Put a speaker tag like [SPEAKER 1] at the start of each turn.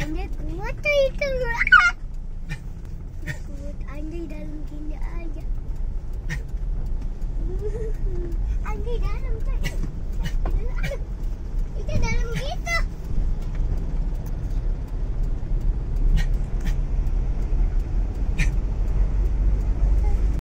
[SPEAKER 1] Anda kuat itu. Kuat Anda dalam gini aja. Anda dalam kan? Itu dalam gitu.